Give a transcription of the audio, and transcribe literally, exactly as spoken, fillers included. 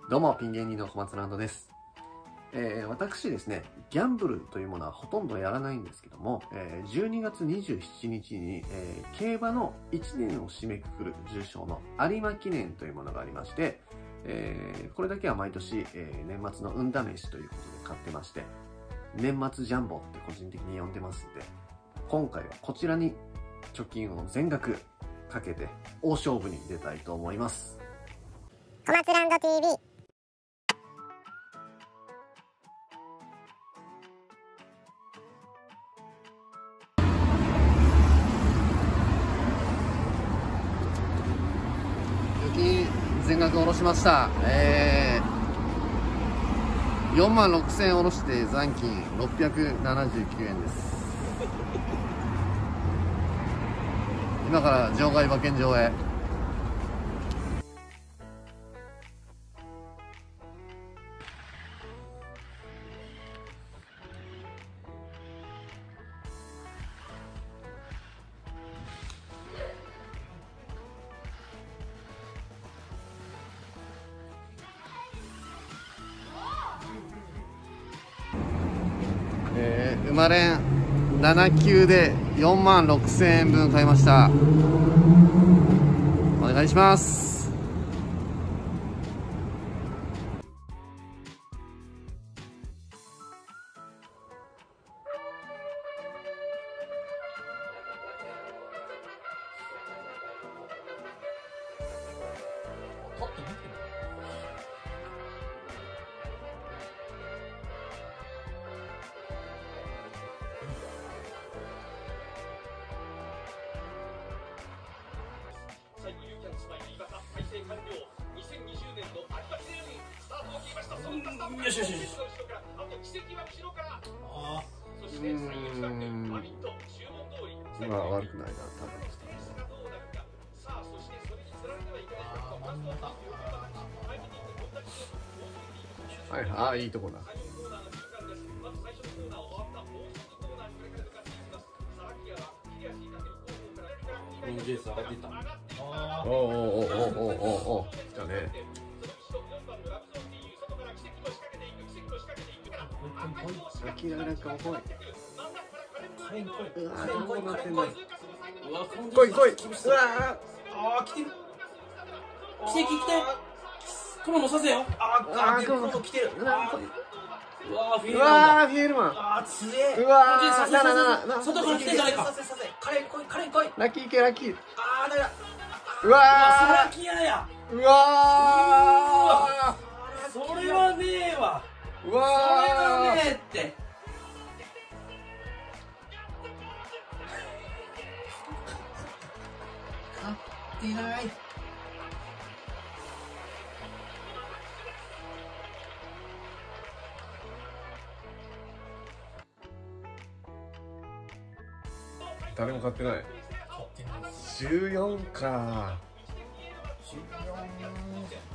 どうもピン芸人の小松ランドです。えー、私ですね、ギャンブルというものはほとんどやらないんですけども、えー、じゅうにがつにじゅうしちにちに、えー、競馬のいちねんを締めくくる重賞の有馬記念というものがありまして、えー、これだけは毎年、えー、年末の運試しということで買ってまして、年末ジャンボって個人的に呼んでますんで、今回はこちらに貯金を全額かけて大勝負に出たいと思います。 小松ランド ティーブイ。 預金全額下ろしました。えー、よんまんろくせん円下ろして残金ろっぴゃくななじゅうきゅうえんです。今から場外馬券場へ。えー、生まれんなな級でよんまんろくせんえんぶん買いました。お願いします。 最後有キャンスマイリーバカ改正完了。にせんにじゅうねんの有馬記念スタートを切りました。そんなスタート。よしよしよし。後ろからあと奇跡は後ろから。ああ。そして最後近くマミット注文通り。 今は悪くないな、多分。 さあそしてそれに釣られてはいけないと。まずははい、ああいいとこだ。 このジェイス上がっていった。 おおおおおおお来たね。ラッキーラなんか重い。うわどこなってんの。来い来い。うわああ来てる。奇跡来て。雲もさせよ。あああ雲来てる。うわフィエルマン。 フィエルマン。 ああ強え。 うわーなななな。 外から来てんじゃないか。カレン来いカレン来い。 ラッキー系ラッキー。 ああだめだ。 うわー。そらきやや。 うわー。それはねえわ。 うわそれはねえって。勝ってない。 誰も買ってない。じゅうよんか。 じゅうよん